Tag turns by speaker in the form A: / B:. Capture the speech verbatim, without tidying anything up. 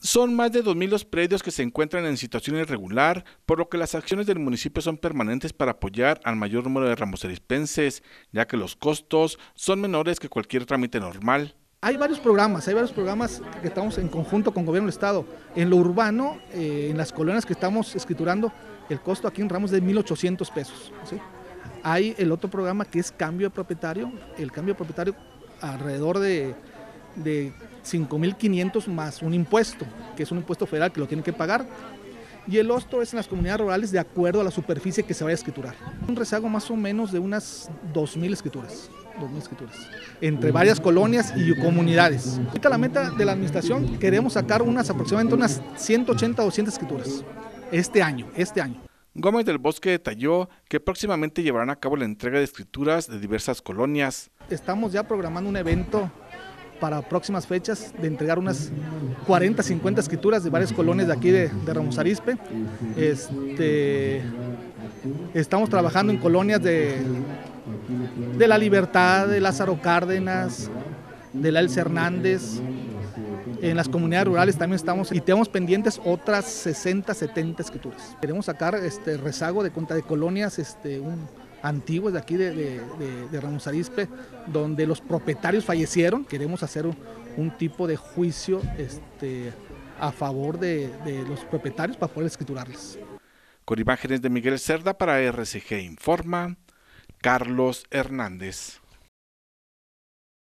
A: Son más de dos mil los predios que se encuentran en situación irregular, por lo que las acciones del municipio son permanentes para apoyar al mayor número de ramosarispenses, ya que los costos son menores que cualquier trámite normal.
B: Hay varios programas, hay varios programas que estamos en conjunto con Gobierno del Estado. En lo urbano, eh, en las colonias que estamos escriturando, el costo aquí en Ramos es de mil ochocientos pesos. ¿Sí? Hay el otro programa que es cambio de propietario, el cambio de propietario alrededor de, de cinco mil quinientos más un impuesto, que es un impuesto federal que lo tienen que pagar. Y el otro es en las comunidades rurales de acuerdo a la superficie que se vaya a escriturar. Un rezago más o menos de unas dos mil escrituras. dos mil escrituras, entre varias colonias y comunidades. Ahorita la meta de la administración, queremos sacar unas aproximadamente unas ciento ochenta o doscientas escrituras este año, este año.
A: Gómez del Bosque detalló que próximamente llevarán a cabo la entrega de escrituras de diversas colonias.
B: Estamos ya programando un evento para próximas fechas de entregar unas cuarenta, cincuenta escrituras de varias colonias de aquí de, de Ramos Arizpe. Este, estamos trabajando en colonias de de La Libertad, de Lázaro Cárdenas, de la Elsa Hernández. En las comunidades rurales también estamos y tenemos pendientes otras sesenta, setenta escrituras. Queremos sacar este rezago de cuenta de colonias este, un, antiguas de aquí de, de, de, de Ramos Arizpe, donde los propietarios fallecieron. Queremos hacer un, un tipo de juicio este, a favor de, de los propietarios para poder escriturarles.
A: Con imágenes de Miguel Cerda para R C G Informa, Carlos Hernández.